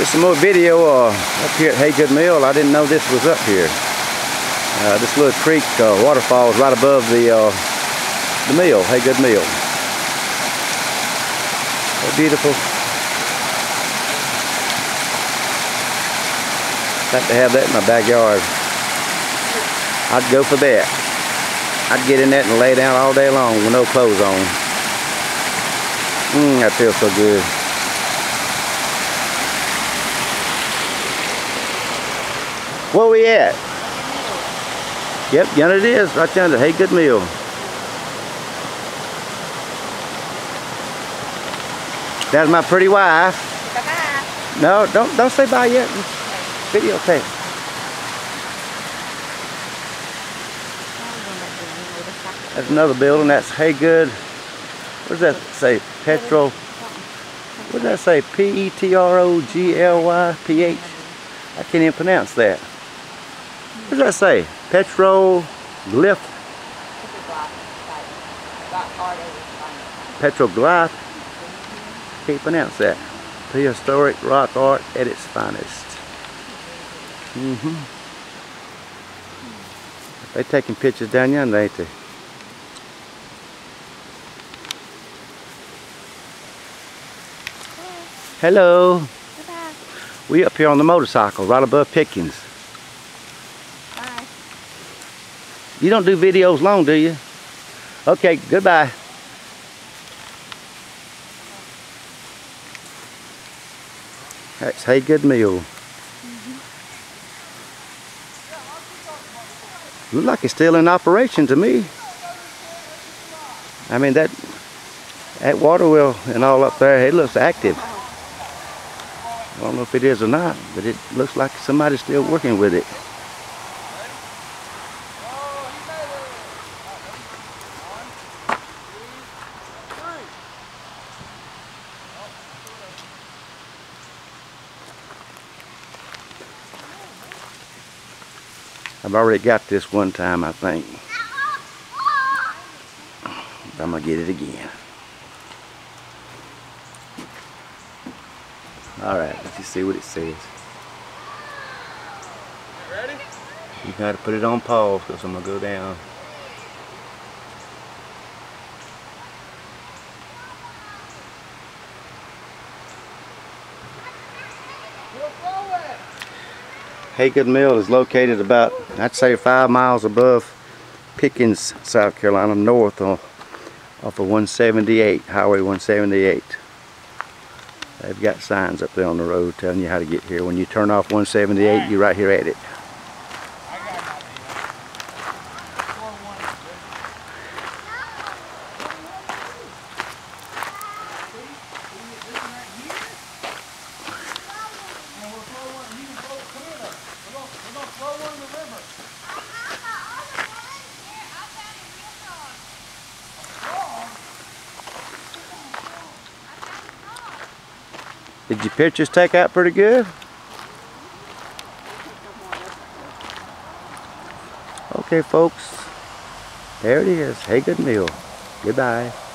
Just some more video up here at Haygood Mill. I didn't know this was up here. This little creek waterfall is right above the mill, Haygood Mill. So beautiful. Got to have that in my backyard. I'd go for that. I'd get in that and lay down all day long with no clothes on. That feels so good. Where we at? Yep, yonder it is, right yonder, Haygood Mill. That's my pretty wife. Bye-bye. No, don't say bye yet. Videotape. That's another building. That's Haygood. What does that say? Petro. What does that say? Petroglyph. I can't even pronounce that. What does that say? Petroglyph. Petroglyph. Can't pronounce that. Prehistoric rock art at its finest. They taking pictures down yonder, ain't they? Hello. Bye-bye. We up here on the motorcycle, right above Pickens. Bye. You don't do videos long, do you? Okay, goodbye. That's Haygood Mill. Looks like it's still in operation to me. I mean, that water wheel and all up there, it looks active. I don't know if it is or not, but it looks like somebody's still working with it. I've already got this one time, I think. But I'm gonna get it again. Alright, let's just see what it says. Ready? You gotta put it on pause because I'm gonna go down. Haygood Mill is located about, I'd say, 5 miles above Pickens, South Carolina, north off of 178, Highway 178. They've got signs up there on the road telling you how to get here. When you turn off 178, you're right here at it. Did your pictures take out pretty good? Okay, folks. There it is, Haygood Mill. Goodbye.